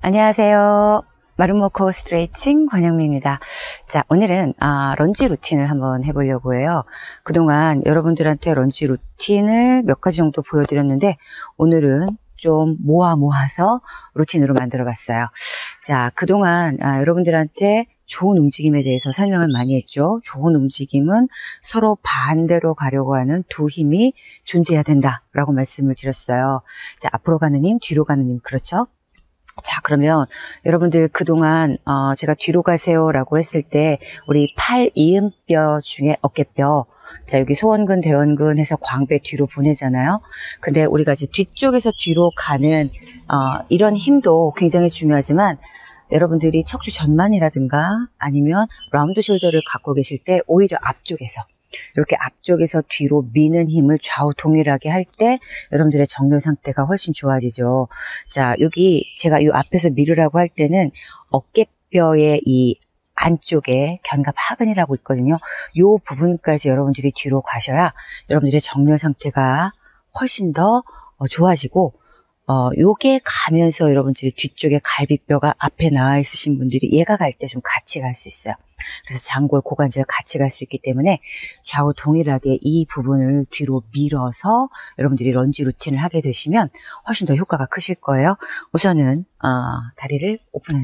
안녕하세요. 마름모코 스트레칭 권영미입니다. 자, 오늘은 런지 루틴을 한번 해보려고 해요. 그동안 여러분들한테 런지 루틴을 몇 가지 정도 보여드렸는데 오늘은 좀 모아서 루틴으로 만들어 봤어요. 자, 그동안 여러분들한테 좋은 움직임에 대해서 설명을 많이 했죠. 좋은 움직임은 서로 반대로 가려고 하는 두 힘이 존재해야 된다라고 말씀을 드렸어요. 자, 앞으로 가는 힘, 뒤로 가는 힘, 그렇죠? 자, 그러면 여러분들 그동안 제가 뒤로 가세요 라고 했을 때 우리 팔 이음뼈 중에 어깨뼈, 자, 여기 소원근 대원근 해서 광배 뒤로 보내잖아요. 근데 우리가 이제 뒤쪽에서 뒤로 가는 이런 힘도 굉장히 중요하지만 여러분들이 척추 전만이라든가 아니면 라운드 숄더를 갖고 계실 때 오히려 앞쪽에서 이렇게 앞쪽에서 뒤로 미는 힘을 좌우 동일하게 할 때 여러분들의 정렬 상태가 훨씬 좋아지죠. 자, 여기 제가 이 앞에서 밀으라고 할 때는 어깨뼈의 이 안쪽에 견갑 하근이라고 있거든요. 이 부분까지 여러분들이 뒤로 가셔야 여러분들의 정렬 상태가 훨씬 더 좋아지고 요게 가면서 여러분들이 뒤쪽에 갈비뼈가 앞에 나와 있으신 분들이 얘가 갈 때 좀 같이 갈 수 있어요. 그래서 장골, 고관절 같이 갈 수 있기 때문에 좌우 동일하게 이 부분을 뒤로 밀어서 여러분들이 런지 루틴을 하게 되시면 훨씬 더 효과가 크실 거예요. 우선은 다리를 오픈한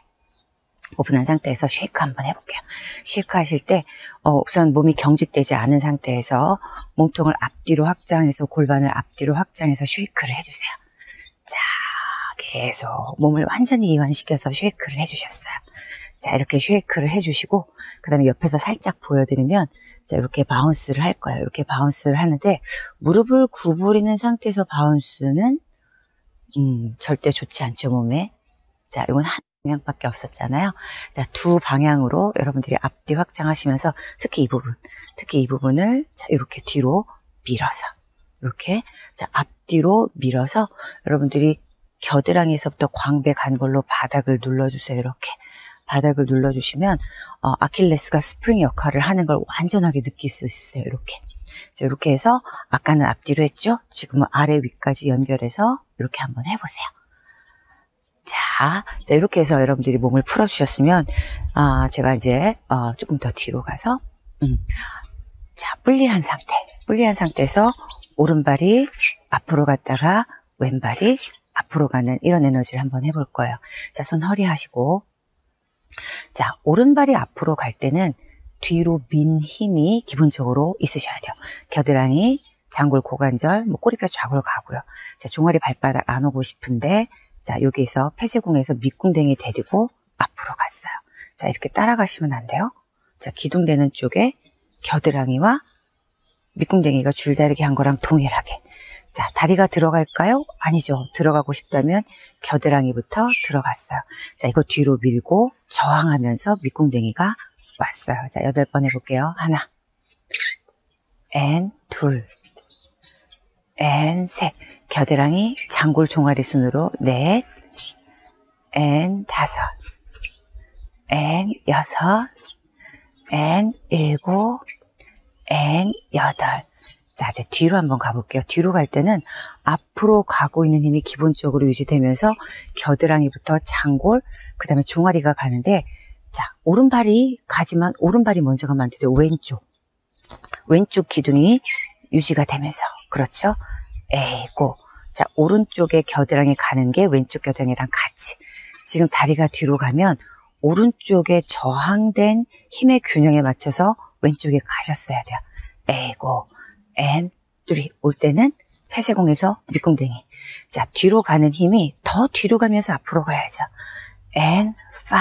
상태에서 쉐이크 한번 해볼게요. 쉐이크 하실 때 우선 몸이 경직되지 않은 상태에서 몸통을 앞뒤로 확장해서 골반을 앞뒤로 확장해서 쉐이크를 해주세요. 자, 계속 몸을 완전히 이완시켜서 쉐이크를 해주셨어요. 자, 이렇게 쉐이크를 해주시고 그 다음에 옆에서 살짝 보여드리면 자, 이렇게 바운스를 할 거예요. 이렇게 바운스를 하는데 무릎을 구부리는 상태에서 바운스는 절대 좋지 않죠, 몸에. 자, 이건 한 방향밖에 없었잖아요. 자, 두 방향으로 여러분들이 앞뒤 확장하시면서 특히 이 부분을 자, 이렇게 뒤로 밀어서 이렇게 자, 앞뒤로 밀어서 여러분들이 겨드랑이에서부터 광배 간골로 바닥을 눌러주세요. 이렇게 바닥을 눌러주시면 아킬레스가 스프링 역할을 하는 걸 완전하게 느낄 수 있어요. 이렇게. 자, 이렇게 해서 아까는 앞뒤로 했죠. 지금은 아래 위까지 연결해서 이렇게 한번 해보세요. 자, 이렇게 해서 여러분들이 몸을 풀어주셨으면 제가 이제 조금 더 뒤로 가서 자, 불리한 상태에서 오른발이 앞으로 갔다가 왼발이 앞으로 가는 이런 에너지를 한번 해볼 거예요. 자, 손 허리 하시고 자, 오른발이 앞으로 갈 때는 뒤로 민 힘이 기본적으로 있으셔야 돼요. 겨드랑이, 장골, 고관절, 꼬리뼈 좌골 가고요. 자, 종아리 발바닥 안 오고 싶은데 자, 여기에서 폐쇄공에서 밑궁댕이 데리고 앞으로 갔어요. 자, 이렇게 따라가시면 안 돼요. 자, 기둥되는 쪽에 겨드랑이와 밑궁댕이가 줄다리기 한 거랑 동일하게. 자, 다리가 들어갈까요? 아니죠. 들어가고 싶다면 겨드랑이부터 들어갔어요. 자, 이거 뒤로 밀고 저항하면서 밑궁댕이가 왔어요. 자, 8번 해볼게요. 하나, 둘, 셋. 겨드랑이, 장골, 종아리 순으로 넷, 다섯, 여섯, 일곱, 여덟. 자, 이제 뒤로 한번 가볼게요. 뒤로 갈 때는 앞으로 가고 있는 힘이 기본적으로 유지되면서 겨드랑이부터 장골, 그 다음에 종아리가 가는데 자, 오른발이 가지만 오른발이 먼저 가면 안 되죠. 왼쪽 기둥이 유지가 되면서 그렇죠? 에이고. 자, 오른쪽에 겨드랑이 가는 게 왼쪽 겨드랑이랑 같이. 지금 다리가 뒤로 가면 오른쪽에 저항된 힘의 균형에 맞춰서 왼쪽에 가셨어야 돼요. 에이고. 둘이 올 때는 폐쇄공에서 밑궁댕이. 자, 뒤로 가는 힘이 더 뒤로 가면서 앞으로 가야죠. 5,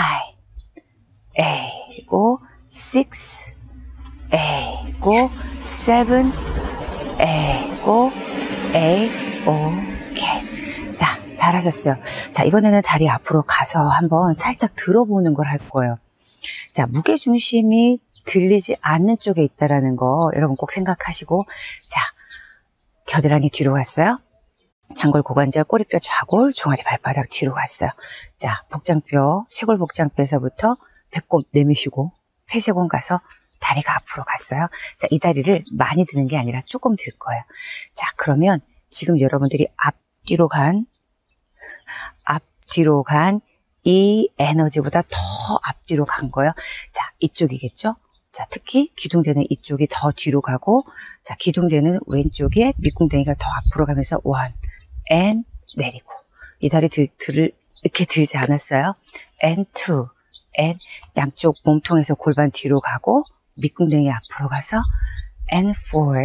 에이고, 6, 에이고, 7, 에이고, 8, 오케이. 자, 잘하셨어요. 자, 이번에는 다리 앞으로 가서 한번 살짝 들어보는 걸 할 거예요. 자, 무게중심이 들리지 않는 쪽에 있다라는 거 여러분 꼭 생각하시고 자, 겨드랑이 뒤로 갔어요. 장골, 고관절, 꼬리뼈, 좌골, 종아리, 발바닥 뒤로 갔어요. 자, 복장뼈, 쇄골 복장뼈에서부터 배꼽 내미시고 폐쇄공 가서 다리가 앞으로 갔어요. 자, 이 다리를 많이 드는 게 아니라 조금 들 거예요. 자, 그러면 지금 여러분들이 앞뒤로 간 이 에너지보다 더 앞뒤로 간 거예요. 자, 이쪽이겠죠? 자, 특히 기둥되는 이쪽이 더 뒤로 가고, 자, 기둥되는 왼쪽에 밑궁뎅이가 더 앞으로 가면서 원, and 내리고. 이 다리 이렇게 들지 않았어요? and two, and 양쪽 몸통에서 골반 뒤로 가고, 밑궁뎅이 앞으로 가서, and four,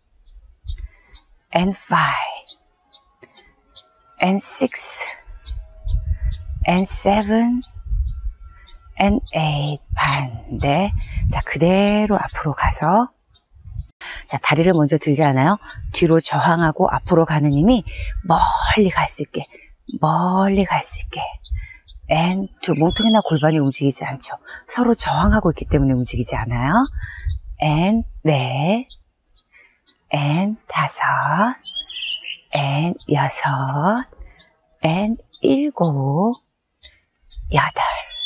and five, and six, and seven, and eight. 반대. 자, 그대로 앞으로 가서, 자, 다리를 먼저 들지 않아요? 뒤로 저항하고 앞으로 가는 힘이 멀리 갈 수 있게, 멀리 갈 수 있게. and two, 몸통이나 골반이 움직이지 않죠. 서로 저항하고 있기 때문에 움직이지 않아요. and 넷, and 다섯, and 여섯, and 일곱, 여덟.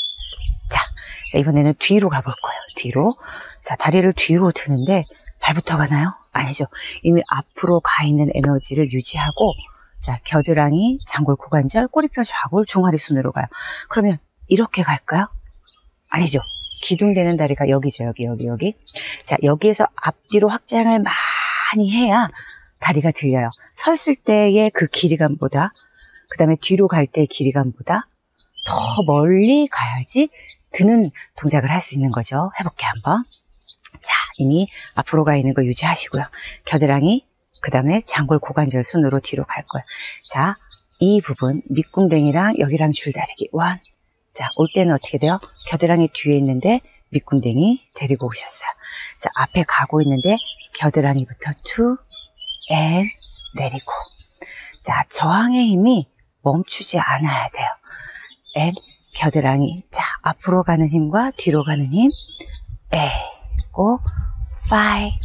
자, 이번에는 뒤로 가볼 거예요. 뒤로. 자, 다리를 뒤로 드는데 발부터 가나요? 아니죠. 이미 앞으로 가 있는 에너지를 유지하고, 자, 겨드랑이, 장골, 고관절, 꼬리뼈, 좌골, 종아리 순으로 가요. 그러면 이렇게 갈까요? 아니죠. 기둥되는 다리가 여기죠. 여기. 자, 여기에서 앞뒤로 확장을 많이 해야 다리가 들려요. 서 있을 때의 그 길이감보다, 그 다음에 뒤로 갈 때의 길이감보다 더 멀리 가야지 드는 동작을 할 수 있는 거죠. 해볼게요, 한번. 자, 이미 앞으로 가 있는 거 유지하시고요. 겨드랑이, 그 다음에 장골, 고관절 순으로 뒤로 갈 거예요. 자, 이 부분, 밑궁뎅이랑 여기랑 줄다리기. 원. 자, 올 때는 어떻게 돼요? 겨드랑이 뒤에 있는데 밑궁뎅이 데리고 오셨어요. 자, 앞에 가고 있는데 겨드랑이부터 투, and 내리고. 자, 저항의 힘이 멈추지 않아야 돼요. and 겨드랑이. 자, 앞으로 가는 힘과 뒤로 가는 힘. 에고, five,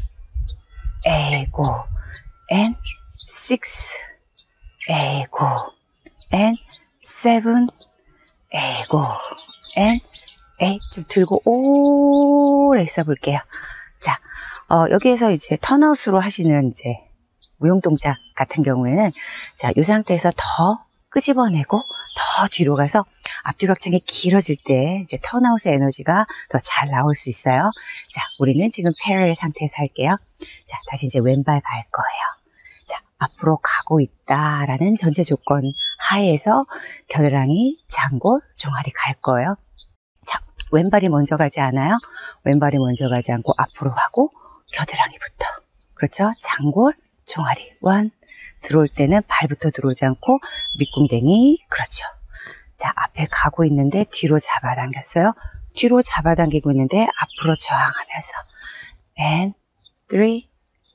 에고, and six, 에고, and seven, 에고, and eight. 좀 들고 오래 있어 볼게요. 자, 여기에서 이제 턴아웃으로 하시는 이제 무용동작 같은 경우에는, 자, 이 상태에서 더 끄집어내고 더 뒤로 가서 앞뒤로 확장이 길어질 때 이제 턴아웃의 에너지가 더 잘 나올 수 있어요. 자, 우리는 지금 패럴 상태에서 할게요. 자, 다시 이제 왼발 갈 거예요. 자, 앞으로 가고 있다라는 전제 조건 하에서 겨드랑이, 장골, 종아리 갈 거예요. 자, 왼발이 먼저 가지 않아요? 왼발이 먼저 가지 않고 앞으로 가고 겨드랑이부터. 그렇죠? 장골, 종아리. 원. 들어올 때는 발부터 들어오지 않고 밑궁뎅이. 그렇죠. 자, 앞에 가고 있는데 뒤로 잡아당겼어요. 뒤로 잡아당기고 있는데 앞으로 저항하면서 and three,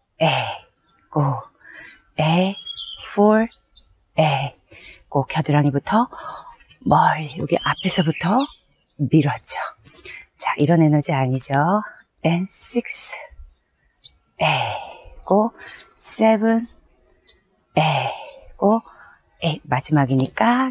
go, four, go. 겨드랑이부터 멀리 여기 앞에서부터 밀었죠. 자, 이런 에너지 아니죠. and six, go, seven, go, 마지막이니까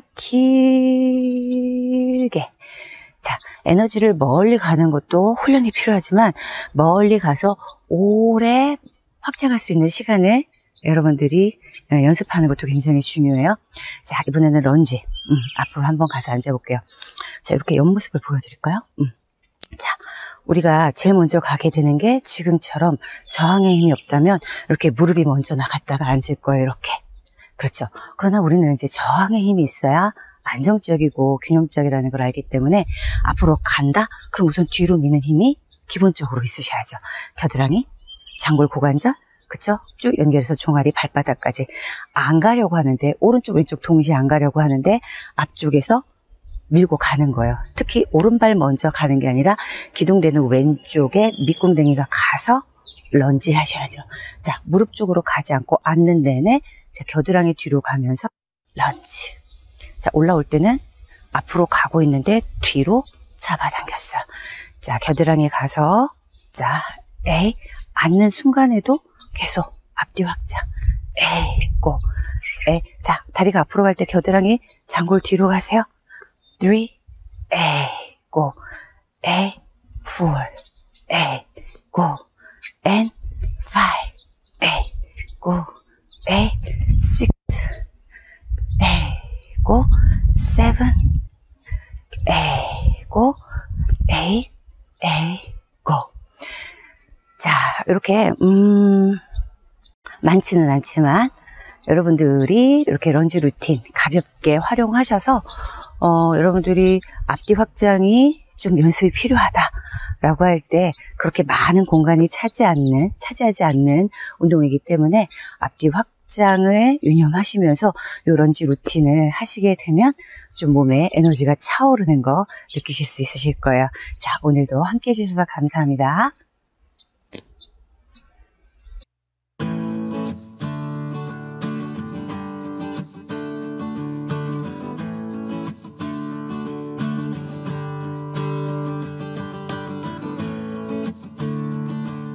길게. 자, 에너지를 멀리 가는 것도 훈련이 필요하지만 멀리 가서 오래 확장할 수 있는 시간을 여러분들이 연습하는 것도 굉장히 중요해요. 자, 이번에는 런지. 앞으로 한번 가서 앉아볼게요. 자, 이렇게 옆모습을 보여드릴까요? 자, 우리가 제일 먼저 가게 되는 게 지금처럼 저항의 힘이 없다면 이렇게 무릎이 먼저 나갔다가 앉을 거예요. 이렇게. 그렇죠. 그러나 우리는 이제 저항의 힘이 있어야 안정적이고 균형적이라는 걸 알기 때문에 앞으로 간다? 그럼 우선 뒤로 미는 힘이 기본적으로 있으셔야죠. 겨드랑이, 장골, 고관절, 그쵸? 쭉 연결해서 종아리, 발바닥까지 안 가려고 하는데, 오른쪽, 왼쪽 동시에 안 가려고 하는데 앞쪽에서 밀고 가는 거예요. 특히 오른발 먼저 가는 게 아니라 기둥되는 왼쪽에 밑궁뎅이가 가서 런지 하셔야죠. 자, 무릎 쪽으로 가지 않고 앉는 내내 자, 겨드랑이 뒤로 가면서 런지. 자, 올라올 때는 앞으로 가고 있는데 뒤로 잡아당겼어요. 자, 겨드랑이 가서 자, 앉는 순간에도 계속 앞뒤 확장. 고. 자, 다리가 앞으로 갈 때 겨드랑이 장골 뒤로 가세요. 3, 고. 4, 고. and 5, 고. 6, go, 7, 이렇게 많지는 않지만 여러분들이 이렇게 런지 루틴 가볍게 활용하셔서 여러분들이 앞뒤 확장이 좀 연습이 필요하다라고 할 때 그렇게 많은 공간이 차지하지 않는 운동이기 때문에 앞뒤 확장을 유념하시면서 이 런지 루틴을 하시게 되면 좀 몸에 에너지가 차오르는 거 느끼실 수 있으실 거예요. 자, 오늘도 함께 해주셔서 감사합니다.